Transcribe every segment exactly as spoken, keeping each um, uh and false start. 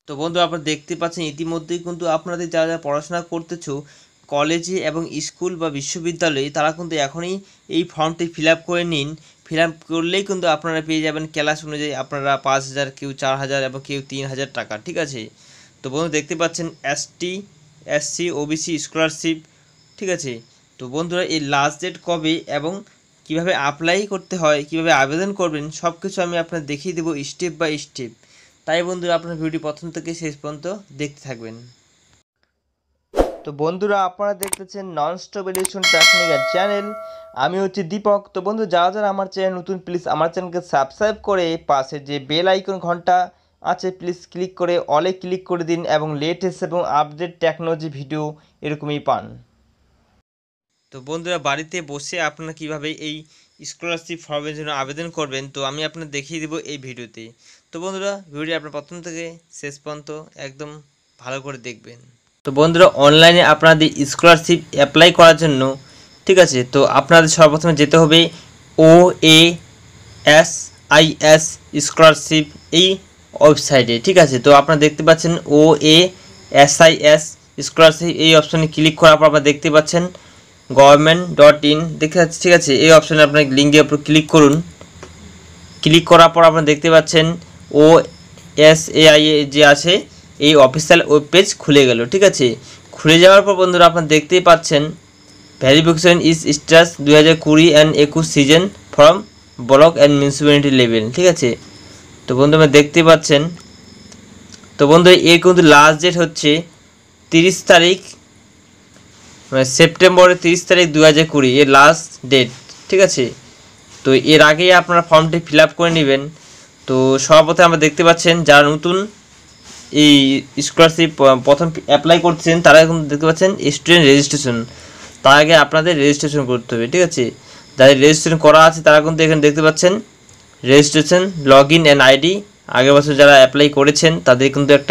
তো বন্ধু আপনারা দেখতে পাচ্ছেন ইতিমধ্যেই কিন্তু আপনাদের যারা যারা পড়াশোনা করতেছো কলেজে এবং স্কুল বা বিশ্ববিদ্যালয়ে তারা কিন্তু এখনই এই ফর্মটি ফিল আপ করে নিন। ফিল আপ করলেই কিন্তু আপনারা পেয়ে যাবেন ক্লাস অনুযায়ী আপনারা পাঁচ হাজার কেউ চার হাজার এবং কেউ তিন হাজার টাকা, ঠিক আছে। তো বন্ধু দেখতে পাচ্ছেন এসটি এসসি ওবিসি স্কলারশিপ, ঠিক আছে। তো বন্ধুরা এই লাস্ট ডেট কবে এবং কিভাবে অ্যাপ্লাই করতে হয়, কিভাবে আবেদন করবেন, সব কিছু আমি আপনার দেখিয়ে দেবো স্টেপ বাই স্টেপ। তাই বন্ধুরা আপনার ভিডিও প্রথম থেকে শেষ পর্যন্ত দেখতে থাকবেন। তো বন্ধুরা আপনারা দেখতেছেন non stop education technical channel, আমি হচ্ছে দীপক। তো বন্ধু যারা যারা আমার চ্যানেল নতুন প্লিজ আমার চ্যানেলকে সাবস্ক্রাইব করে পাশে যে বেল আইকন ঘন্টা আছে প্লিজ ক্লিক করে অলে ক্লিক করে দিন এবং লেটেস্ট এবং আপডেট টেকনোলজি ভিডিও এরকমই পান। তো বন্ধুরা বাড়িতে বসে আপনারা কিভাবে এই স্কলারশিপ ফর্মের জন্য আবেদন করবেন তো আমি আপনাদের দেখিয়ে দেবো এই ভিডিওতে। তো বন্ধুরা ভিডিও আপনার প্রথম থেকে শেষ পর্যন্ত একদম ভালো করে দেখবেন। তো বন্ধুরা অনলাইনে আপনাদের স্কলারশিপ অ্যাপ্লাই করার জন্য, ঠিক আছে, তো আপনাদের সর্বপ্রথমে যেতে হবে O A S I S scholarship এই ওয়েবসাইটে, ঠিক আছে। তো আপনারা দেখতে পাচ্ছেন O A S I S scholarship এই অপশানে ক্লিক করার পর আপনারা দেখতে পাচ্ছেন গভর্নমেন্ট ডট ইন দেখতে পাচ্ছি, ঠিক আছে। এই অপশানে আপনার লিঙ্কের উপর ক্লিক করুন। ক্লিক করার পর আপনারা দেখতে পাচ্ছেন ও এস এ আই এ যে আছে এই অফিসিয়াল ওয়েব পেজ খুলে গেল, ঠিক আছে। খুলে যাওয়ার পর বন্ধুরা আপনারা দেখতেই পাচ্ছেন ভেরিফিকেশন ইজ স্টাস দুই হাজার কুড়ি অ্যান্ড একুশ season from block and municipality level, ঠিক আছে। তো বন্ধু আপনারা দেখতে পাচ্ছেন। তো বন্ধু এর কিন্তু লাস্ট ডেট হচ্ছে তিরিশ তারিখ মানে সেপ্টেম্বরের তিরিশ তারিখ দু হাজার কুড়ি এর লাস্ট ডেট, ঠিক আছে। তো এর আগেই আপনারা ফর্মটি ফিল আপ করে নেবেন। তো সর্বপ্রথমে আমরা দেখতে পাচ্ছেন যারা নতুন এই স্কলারশিপ প্রথম অ্যাপ্লাই করছেন তারা এখন দেখতে পাচ্ছেন স্টুডেন্ট রেজিস্ট্রেশন, তার আগে আপনাদের রেজিস্ট্রেশন করতে হবে, ঠিক আছে। যাদের রেজিস্ট্রেশন করা আছে তারা কিন্তু এখানে দেখতে পাচ্ছেন registration log in and ID. আগের বছর যারা অ্যাপ্লাই করেছেন তাদের কিন্তু একটা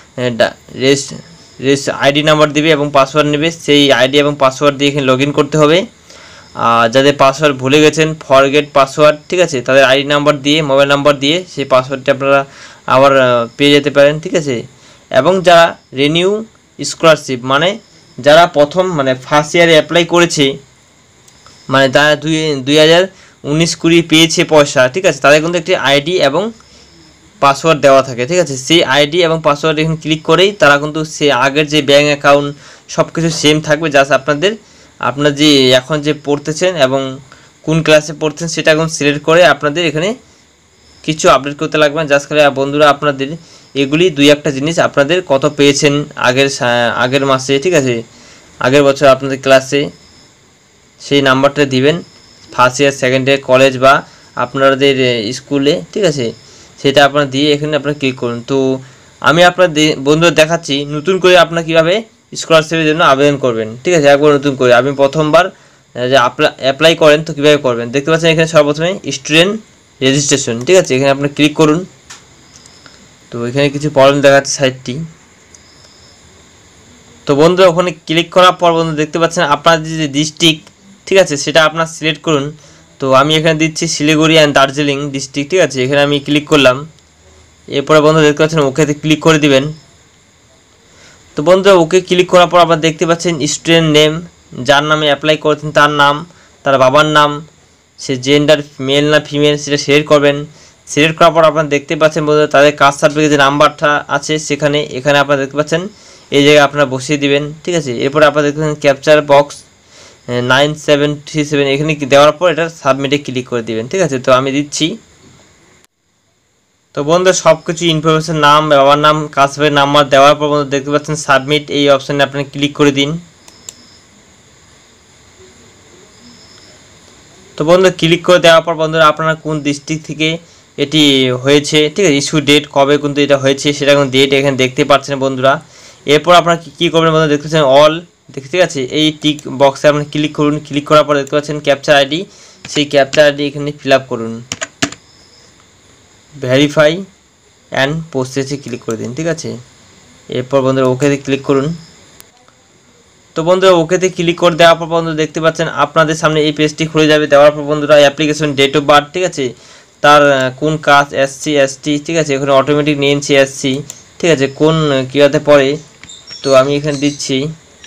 রেজিস্ট আইডি নাম্বার দেবে এবং পাসওয়ার্ড নেবে, সেই আইডি এবং পাসওয়ার্ড দিয়ে এখানে লগ ইন করতে হবে। আর যাদের পাসওয়ার্ড ভুলে গেছেন ফরগেট পাসওয়ার্ড, ঠিক আছে, তাদের আইডি নাম্বার দিয়ে মোবাইল নাম্বার দিয়ে সেই পাসওয়ার্ডটি আপনারা আবার পেয়ে যেতে পারেন, ঠিক আছে। এবং যারা রিনিউ স্কলারশিপ মানে যারা প্রথম মানে ফার্স্ট ইয়ারে অ্যাপ্লাই করেছে মানে তারা দুই দুই হাজার উনিশ কুড়ি পেয়েছে পয়সা, ঠিক আছে, তাদের কিন্তু একটি আইডি এবং পাসওয়ার্ড দেওয়া থাকে, ঠিক আছে। সেই আইডি এবং পাসওয়ার্ড এখানে ক্লিক করেই তারা কিন্তু সে আগের যে ব্যাঙ্ক অ্যাকাউন্ট সব কিছু সেম থাকবে, জাস্ট আপনাদের আপনার যে এখন যে পড়তেছেন এবং কোন ক্লাসে পড়তেছেন সেটা এখন সিলেক্ট করে আপনাদের এখানে কিছু আপডেট করতে লাগবে না। জাস্ট খালি বন্ধুরা আপনাদের এগুলি দুই একটা জিনিস আপনাদের কত পেয়েছেন আগের আগের মাসে, ঠিক আছে, আগের বছর আপনাদের ক্লাসে সেই নাম্বারটা দিবেন first year second year college বা আপনাদের স্কুলে, ঠিক আছে, সেটা আপনারা দিয়ে এখানে আপনারা ক্লিক করুন। তো আমি আপনাদের বন্ধুরা দেখাচ্ছি নতুন করে আপনারা কীভাবে স্কলারশিপের জন্য আবেদন করবেন, ঠিক আছে, একবার নতুন করে আপনি প্রথমবার যে অ্যাপ্লাই করেন তো কীভাবে করবেন দেখতে পাচ্ছেন এখানে সর্বপ্রথমে স্টুডেন্ট রেজিস্ট্রেশন, ঠিক আছে, এখানে আপনি ক্লিক করুন। তো এখানে কিছু প্রবলেম দেখাচ্ছে সাইটটি। তো বন্ধুরা ওখানে ক্লিক করার পর বন্ধু দেখতে পাচ্ছেন আপনার যে ডিস্ট্রিক্ট, ঠিক আছে, সেটা আপনার সিলেক্ট করুন। তো আমি এখানে দিচ্ছি শিলিগুড়ি অ্যান্ড দার্জিলিং ডিস্ট্রিক্ট, ঠিক আছে, এখানে আমি ক্লিক করলাম। এরপরে বন্ধু দেখতে পাচ্ছেন ওকেতে ক্লিক করে দিবেন। তো বন্ধুরা ওকে ক্লিক করার পর আপনারা দেখতে পাচ্ছেন স্টুডেন্ট নেম, যার নামে অ্যাপ্লাই করেছেন তার নাম, তার বাবার নাম, সে জেন্ডার মেল না ফিমেল সেটা সিলেক্ট করবেন। সিলেক্ট করার পর আপনারা দেখতে পাচ্ছেন বন্ধুরা তাদের কাস্ট সার্টিফিকেট যে নাম্বারটা আছে সেখানে এখানে আপনারা দেখতে পাচ্ছেন এই জায়গায় আপনারা বসিয়ে দিবেন, ঠিক আছে। এরপরে আপনারা দেখতে পাচ্ছেন captcha box nine seven three seven এখানে দেওয়ার পর এটা সাবমিটে ক্লিক করে দিবেন, ঠিক আছে। তো আমি দিচ্ছি। তো বন্ধু সব কিছু ইনফরমেশন নাম বাবার নাম কাস্ট সার্টিফিকেট নাম্বার দেওয়ার পর বন্ধু দেখতে পাচ্ছেন সাবমিট এই অপশানে আপনি ক্লিক করে দিন। তো বন্ধু ক্লিক করে দেওয়ার পর বন্ধুরা আপনারা কোন ডিস্ট্রিক্ট থেকে এটি হয়েছে, ঠিক আছে, ইস্যু ডেট কবে কিন্তু এটা হয়েছে সেটা কিন্তু ডেট এখানে দেখতে পাচ্ছেন বন্ধুরা। এরপর আপনারা কী করবেন বন্ধু দেখতে পাচ্ছেন অল, ঠিক আছে, এই টিক বক্সে আপনি ক্লিক করুন। ক্লিক করার পর দেখতে পাচ্ছেন ক্যাপচার আইডি, সেই ক্যাপচার আইডি এখানে ফিল আপ করুন। ভেরিফাই অ্যান্ড প্রসেসে ক্লিক করে দিন, ঠিক আছে। এরপর বন্ধুরা ওকেতে ক্লিক করুন। তো বন্ধুরা ওকেতে ক্লিক করে দেওয়ার পর বন্ধুরা দেখতে পাচ্ছেন আপনাদের সামনে এই পেজটি খুলে যাবে। দেওয়ার পর বন্ধুরা অ্যাপ্লিকেশন ডেট অফ বার্থ, ঠিক আছে, তার কোন কাস্ট এসসি এসটি, ঠিক আছে, এখানে অটোমেটিক নিয়ে নিচ্ছি এসসি, ঠিক আছে, কোন ক্রিয়াতে পড়ে। তো আমি এখানে দিচ্ছি,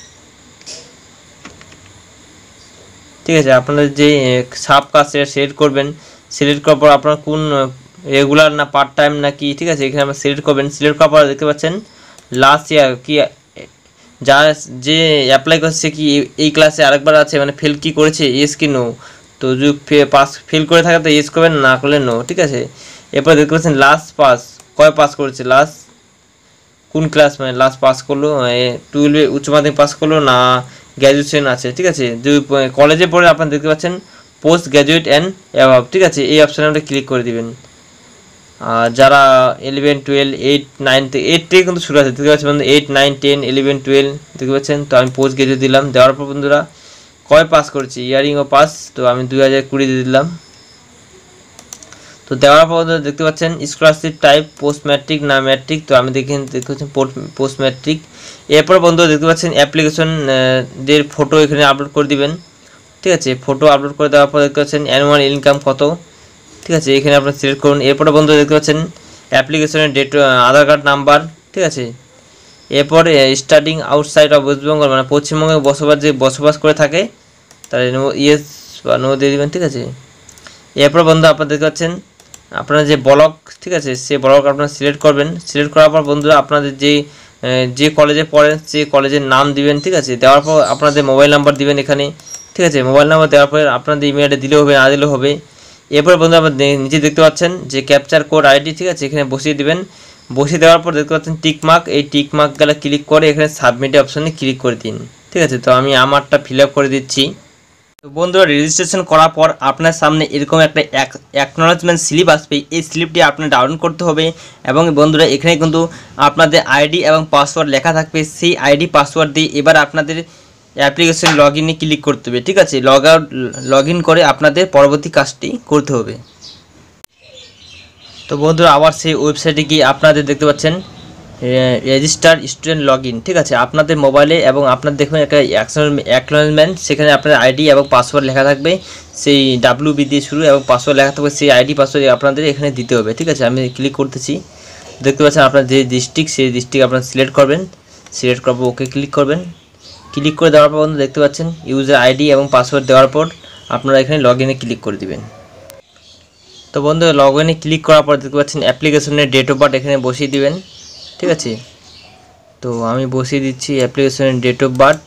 ঠিক আছে। আপনাদের যে সাব কাজ সেটা সিলেক্ট করবেন, সিলেক্ট করার পর আপনার কোন রেগুলার না পার্ট টাইম না কি, ঠিক আছে, এখানে আপনার সিলেক্ট করবেন। সিলেক্ট করার পর দেখতে পাচ্ছেন লাস্ট ইয়ার কি, যা যে অ্যাপ্লাই করছে কি এই ক্লাসে আরেকবার আছে, মানে ফেল কি করেছে, ইয়েস কি নো। তো যদি পাস ফেল করে থাকে তো ইয়েস করবেন, না করলে নো, ঠিক আছে। এরপর দেখতে পাচ্ছেন লাস্ট পাস, কয় পাস করেছে, লাস্ট কোন ক্লাস, মানে লাস্ট পাস করলো টুয়েলভে উচ্চ মাধ্যমিক পাস করলো না গ্র্যাজুয়েশন আছে, ঠিক আছে। যদি কলেজে পড়ে আপনারা দেখতে পাচ্ছেন পোস্ট গ্র্যাজুয়েট অ্যান্ড অ্যাবাভ, ঠিক আছে, এই অপশানে আমরা ক্লিক করে দিবেন। আর যারা ইলেভেন টুয়েলভ এইট নাইন থেকে এইট থেকে কিন্তু শুরু আছে, দেখতে পাচ্ছেন eight nine ten eleven twelve দেখতে পাচ্ছেন। তো আমি পোস্ট গ্র্যাজুয়েট দিলাম, দেওয়ার পর বন্ধুরা কয় পাস করেছি, ইয়ারিং ও পাস, তো আমি দুই হাজার কুড়ি দিয়ে দিলাম। তো দেওয়ার পর দেখতে পাচ্ছেন স্কলারশিপ টাইপ পোস্ট ম্যাট্রিক না ম্যাট্রিক, তো আমি দেখে দেখতে পাচ্ছেন পোস্ট ম্যাট্রিক। এরপর বন্ধুরা দেখতে পাচ্ছেন অ্যাপ্লিকেশন দের ফটো এখানে আপলোড করে দিবেন, ঠিক আছে। ফটো আপলোড করে দেওয়ার পর দেখতে পাচ্ছেন অ্যানুয়াল ইনকাম কত, ঠিক আছে, এখানে আপনারা সিলেক্ট করুন। এরপরে বন্ধুরা দেখতে পাচ্ছেন অ্যাপ্লিকেশনের ডেট, আধার কার্ড নাম্বার, ঠিক আছে। এরপরে studying outside of West Bengal, মানে পশ্চিমবঙ্গে বসবাস যে বসবাস করে থাকে তার ইয়েস বা নো দিয়ে দেবেন, ঠিক আছে। এরপর বন্ধু আপনারা দেখতে পাচ্ছেন আপনারা যে ব্লক, ঠিক আছে, সে ব্লক আপনারা সিলেক্ট করবেন। সিলেক্ট করার পর বন্ধুরা আপনাদের যে যে কলেজে পড়েন সেই কলেজের নাম দিবেন, ঠিক আছে। দেওয়ার পর আপনাদের মোবাইল নাম্বার দিবেন এখানে, ঠিক আছে। মোবাইল নাম্বার দেওয়ার পর আপনাদের ইমেইলে দিলেও হবে, না দিলেও হবে। এরপর বন্ধু আপনার নিচে দেখতে পাচ্ছেন যে ক্যাপচার কোড আইডি, ঠিক আছে, এখানে বসিয়ে দিবেন। বসিয়ে দেওয়ার পর দেখতে পাচ্ছেন টিক মার্ক, এই টিক মার্কগুলো ক্লিক করে এখানে সাবমিট অপশনে ক্লিক করে দিন, ঠিক আছে। তো আমি আমারটা ফিল আপ করে দিচ্ছি। তো বন্ধুরা রেজিস্ট্রেশন করার পর আপনার সামনে এরকম একটা অ্যাকনোলেজমেন্ট স্লিপ আসবে, এই স্লিপটি আপনার ডাউনলোড করতে হবে। এবং বন্ধুরা এখানে কিন্তু আপনাদের আইডি এবং পাসওয়ার্ড লেখা থাকবে, সেই আইডি পাসওয়ার্ড দিয়ে এবার আপনাদের অ্যাপ্লিকেশন লগ ইনে ক্লিক করতে হবে, ঠিক আছে। লগ আউট লগ ইন করে আপনাদের পরবর্তী কাজটি করতে হবে। তো বন্ধুরা আবার সেই ওয়েবসাইটে গিয়ে আপনাদের দেখতে পাচ্ছেন রেজিস্টার স্টুডেন্ট লগ ইন, ঠিক আছে। আপনাদের মোবাইলে এবং আপনার দেখবেন একটা অ্যাকনোলেজমেন্ট, সেখানে আপনার আইডি এবং পাসওয়ার্ড লেখা থাকবে, সেই ডাব্লিউ বি দিয়ে শুরু এবং পাসওয়ার্ড লেখা থাকবে, সেই আইডি পাসওয়ার্ড আপনাদের এখানে দিতে হবে, ঠিক আছে। আমি ক্লিক করতেছি, দেখতে পাচ্ছেন আপনার যে ডিস্ট্রিক্ট সেই ডিস্ট্রিক্ট আপনার সিলেক্ট করবেন। সিলেক্ট করার পর ওকে ক্লিক করবেন। ক্লিক করে দেওয়ার পর বন্ধু দেখতে পাচ্ছেন ইউজার আইডি এবং পাসওয়ার্ড দেওয়ার পর আপনারা এখানে লগ ইনে ক্লিক করে দিবেন। তো বন্ধু লগ ইনে ক্লিক করার পর দেখতে পাচ্ছেন অ্যাপ্লিকেশনের ডেট অফ বার্থ এখানে বসিয়ে দিবেন, ঠিক আছে। তো আমি বসিয়ে দিচ্ছি অ্যাপ্লিকেশনের ডেট অফ বার্থ।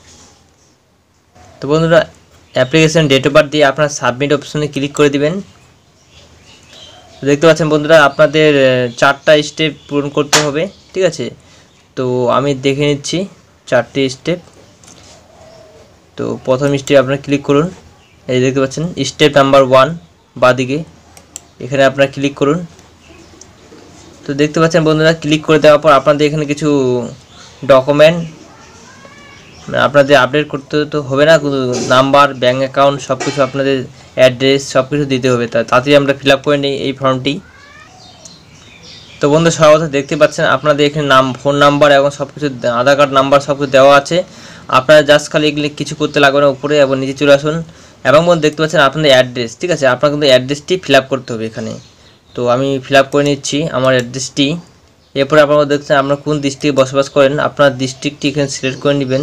তো বন্ধুরা অ্যাপ্লিকেশন ডেট অফ বার্থ দিয়ে আপনার সাবমিট অপশনে ক্লিক করে দিবেন। দেখতে পাচ্ছেন বন্ধুরা আপনাদের চারটা স্টেপ পূরণ করতে হবে, ঠিক আছে। তো আমি দেখে নিচ্ছি চারটি স্টেপ। তো প্রথম স্টেপ আপনারা ক্লিক করুন, এই দেখতে পাচ্ছেন স্টেপ নাম্বার ওয়ান বাদিকে, এখানে আপনারা ক্লিক করুন। তো দেখতে পাচ্ছেন বন্ধুরা ক্লিক করে দেওয়ার পর আপনাদের এখানে কিছু ডকুমেন্ট আপনাদের আপডেট করতে তো হবে না, নাম্বার, ব্যাঙ্ক অ্যাকাউন্ট সব কিছু, আপনাদের অ্যাড্রেস সব কিছু দিতে হবে। তা তাড়াতাড়ি আমরা ফিল আপ করে নিই এই ফর্মটি। তো বন্ধু সর্বপ্রথম দেখতে পাচ্ছেন আপনাদের এখানে নাম, ফোন নাম্বার এবং সব কিছু, আধার কার্ড নাম্বার সব কিছু দেওয়া আছে। আপনারা জাস্ট খালি এগুলি কিছু করতে লাগবে না, উপরে এবং নিচে চলে আসুন। এবং বন্ধু দেখতে পাচ্ছেন আপনাদের অ্যাড্রেস, ঠিক আছে, আপনার কিন্তু অ্যাড্রেসটি ফিল আপ করতে হবে এখানে। তো আমি ফিল আপ করে নিচ্ছি আমার অ্যাড্রেসটি। এরপরে আপনারা দেখছেন আপনারা কোন ডিস্ট্রিক্টে বসবাস করেন, আপনার ডিস্ট্রিক্টটি এখানে সিলেক্ট করে নেবেন।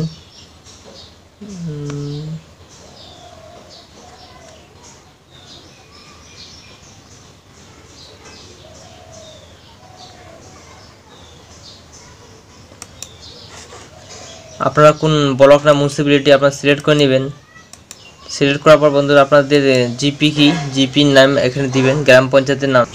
আপনারা কোন ব্লক না মিউনিসিপ্যালিটি আপনারা সিলেক্ট করে নেবেন। সিলেক্ট করার পর বন্ধুরা আপনাদের জিপি কি, জিপির নাম এখানে দিবেন, গ্রাম পঞ্চায়েতের নাম।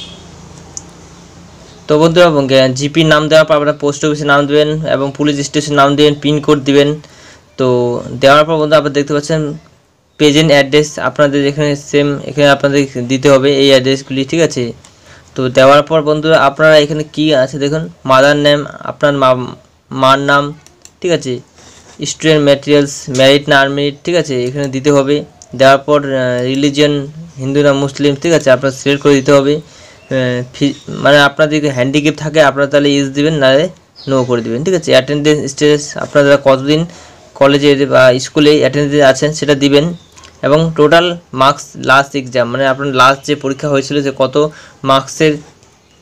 তো বন্ধুরা জিপির নাম দেওয়ার পর আপনারা পোস্ট অফিসের নাম দেবেন এবং পুলিশ স্টেশন নাম দেবেন, পিনকোড দিবেন। তো দেওয়ার পর বন্ধু আপনারা দেখতে পাচ্ছেন প্রেজেন্ট অ্যাড্রেস আপনাদের এখানে সেম এখানে আপনাদের দিতে হবে এই অ্যাড্রেসগুলি, ঠিক আছে। তো দেওয়ার পর বন্ধুরা আপনারা এখানে কি আছে দেখুন, মাদার নেম, আপনার মার নাম, ঠিক আছে, স্টুডেন্ট ম্যাটেরিয়ালস, ম্যারিড না আনম্যারিড, ঠিক আছে, এখানে দিতে হবে। দেওয়ার পর রিলিজিয়ন হিন্দু না মুসলিম, ঠিক আছে, আপনার সিলেক্ট করে দিতে হবে। মানে আপনাদের যদি হ্যান্ডিক্যাপ থাকে আপনারা তাহলে ইস দিবেন, নাহলে নো করে দিবেন, ঠিক আছে। অ্যাটেন্ডেন্স স্টেটাস আপনারা কতদিন কলেজে বা স্কুলে অ্যাটেন্ডেন্স আছেন সেটা দিবেন। এবং টোটাল মার্কস লাস্ট এক্সাম, মানে আপনার লাস্ট যে পরীক্ষা হয়েছিল যে কত মার্কসের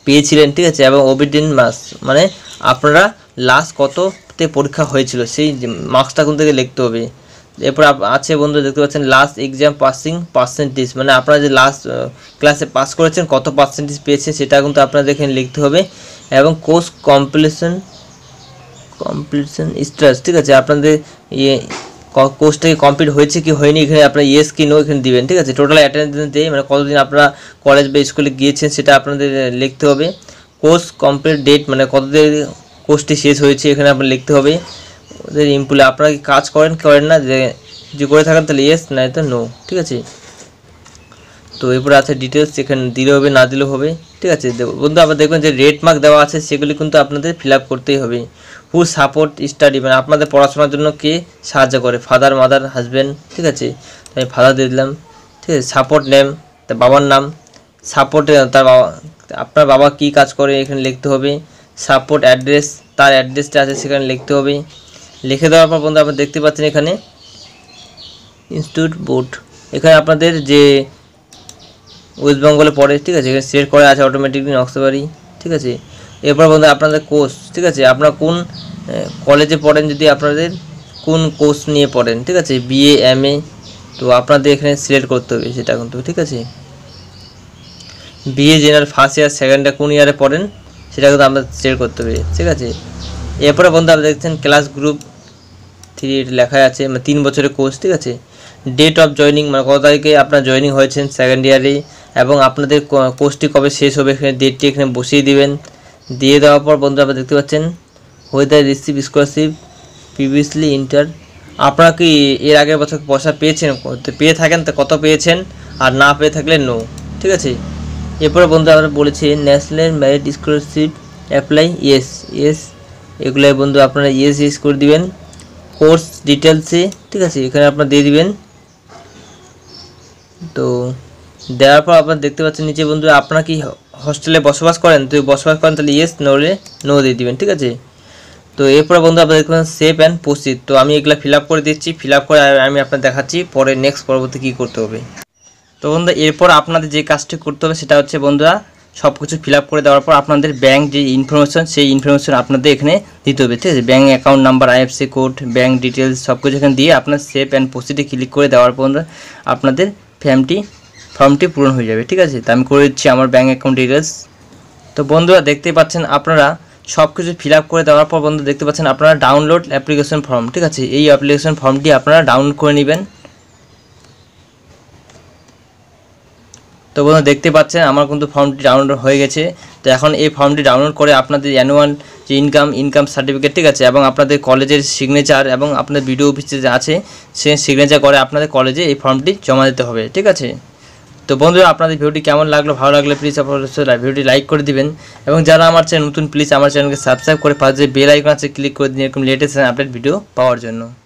পেয়েছিলেন, ঠিক আছে, এবং অবিডিয়েন্ট মার্কস মানে আপনারা লাস্ট কততে পরীক্ষা হয়েছিল সেই মার্কসটা কোন থেকে লিখতে হবে। এরপর আছে বন্ধু দেখতে পাচ্ছেন লাস্ট এক্সাম পাসিং পার্সেন্টেজ, মানে আপনারা যে লাস্ট ক্লাসে পাস করেছেন কত পার্সেন্টেজ পেয়েছেন সেটা কিন্তু আপনাদের এখানে লিখতে হবে। এবং কোর্স কমপ্লিশন কমপ্লিশন স্ট্যাটাস, ঠিক আছে, আপনাদের ইয়ে কোর্সটাকে কমপ্লিট হয়েছে কি হয়নি এখানে আপনারা ইয়েস কি নো এখানে দিবেন, ঠিক আছে। টোটাল অ্যাটেন্ডেন্স দিয়ে মানে কতদিন আপনারা কলেজ বা স্কুলে গিয়েছেন সেটা আপনাদের লিখতে হবে। কোর্স কমপ্লিট ডেট মানে কতদিন কোর্সটি শেষ হয়েছে এখানে আপনার লিখতে হবে। ওদের ইমপ্লয় আপনারা কি কাজ করেন করেন না, যে যে করে থাকেন তাহলে ইয়েস না তো নো, ঠিক আছে। তো এরপরে আছে ডিটেলস, এখানে দিলে হবে না দিলেও হবে, ঠিক আছে বন্ধু। আবার দেখবেন যে রেট মার্ক দেওয়া আছে সেগুলি কিন্তু আপনাদের ফিল আপ করতেই হবে। হু সাপোর্ট স্টাডি মানে আপনাদের পড়াশোনার জন্য কে সাহায্য করে, ফাদার মাদার হাজব্যান্ড, ঠিক আছে, আমি ফাদার দিয়ে দিলাম, ঠিক আছে। সাপোর্ট নেম তার বাবার নাম, সাপোর্ট তার বাবা আপনার বাবা কী কাজ করে এখানে লিখতে হবে। সাপোর্ট অ্যাড্রেস তার অ্যাড্রেসটা আছে সেখানে লিখতে হবে। লিখে দেওয়ার পর বন্ধু আপনারা দেখতে পাচ্ছেন এখানে ইনস্টিটিউট বোর্ড, এখানে আপনাদের যে ওয়েস্ট বেঙ্গলে পড়ে, ঠিক আছে, এখানে সিলেক্ট করা আছে অটোমেটিকলি নকশাবাড়ি, ঠিক আছে। এরপর বন্ধু আপনাদের কোর্স, ঠিক আছে, আপনারা কোন কলেজে পড়েন, যদি আপনাদের কোন কোর্স নিয়ে পড়েন, ঠিক আছে, বিএ এমএ, তো আপনাদের এখানে সিলেক্ট করতে হবে সেটা কিন্তু, ঠিক আছে। BA general first year second year কোন ইয়ারে পড়েন সেটা কিন্তু আপনাদের সিলেক্ট করতে হবে, ঠিক আছে। এরপরে বন্ধু আপনারা দেখছেন ক্লাস গ্রুপ থ্রি লেখা আছে মানে তিন বছরের কোর্স, ঠিক আছে। ডেট অফ জয়নিং মানে কত তারিখে আপনার জয়নিং হয়েছেন সেকেন্ড ইয়ারে, এবং আপনাদের কোর্সটি কবে শেষ হবে এখানে ডেটটি এখানে বসিয়ে দিবেন। দিয়ে দেওয়ার পর বন্ধু আপনারা দেখতে পাচ্ছেন whether receive scholarship previously inter, আপনারা কি এর আগের বছর পয়সা পেয়েছেন, পেয়ে থাকেন তো কত পেয়েছেন, আর না পেয়ে থাকলে নো, ঠিক আছে। এরপরে বন্ধু আমরা বলেছি national merit scholarship apply yes yes, এগুলোই বন্ধু আপনারা ইয়েস ইয়েস করে দিবেন। কোর্স ডিটেলসে, ঠিক আছে, এখানে আপনারা দিয়ে দিবেন। তো দেওয়ার পর আপনারা দেখতে পাচ্ছেন নিচে বন্ধু আপনারা কি হস্টেলে বসবাস করেন, তো বসবাস করেন তাহলে ইয়েস নোলে নো দিয়ে দিবেন, ঠিক আছে। তো এরপরে বন্ধু আপনারা দেখবেন সেভ অ্যান্ড প্রসিড, তো আমি এগুলো ফিল আপ করে দিচ্ছি, ফিল আপ করে আমি আপনার দেখাচ্ছি পরে নেক্সট পরবর্তী কী করতে হবে। তো বন্ধু এরপর আপনাদের যে কাজটি করতে হবে সেটা হচ্ছে বন্ধুরা সব কিছু ফিল আপ করে দেওয়ার পর আপনাদের ব্যাঙ্ক যে ইনফরমেশন সেই ইনফরমেশন আপনাদের এখানে দিতে হবে, ঠিক আছে। Bank account number, IFSC code, bank details সব কিছু এখানে দিয়ে আপনার সেভ অ্যান্ড প্রসিডে ক্লিক করে দেওয়ার পর আপনাদের ফর্মটি ফর্মটি পূরণ হয়ে যাবে, ঠিক আছে। তো আমি করে দিচ্ছি আমার ব্যাঙ্ক অ্যাকাউন্ট ডিটেলস। তো বন্ধুরা দেখতে পাচ্ছেন আপনারা সব কিছু ফিল আপ করে দেওয়ার পর বন্ধু দেখতে পাচ্ছেন আপনারা ডাউনলোড অ্যাপ্লিকেশন ফর্ম, ঠিক আছে, এই অ্যাপ্লিকেশন ফর্মটি আপনারা ডাউনলোড করে নেবেন। তো বন্ধু দেখতে পাচ্ছেন আমার কিন্তু ফর্মটি ডাউনলোড হয়ে গেছে। তো এখন এই ফর্মটি ডাউনলোড করে আপনাদের অ্যানুয়াল যে ইনকাম ইনকাম সার্টিফিকেট, ঠিক আছে, এবং আপনাদের কলেজের সিগনেচার এবং আপনাদের বিডিও অফিসে যে আছে সে সিগনেচার করে আপনাদের কলেজে এই ফর্মটি জমা দিতে হবে, ঠিক আছে। তো বন্ধুরা আপনাদের ভিডিওটি কেমন লাগলো, ভালো লাগলে প্লিজ আপনারা ভিডিওটি লাইক করে দিবেন, এবং যারা আমার চ্যানেল নতুন প্লিজ আমার চ্যানেলকে সাবস্ক্রাইব করে পাশে যে বেল আইকন আছে ক্লিক করে দিন এরকম লেটেস্ট আপডেট ভিডিও পাওয়ার জন্য।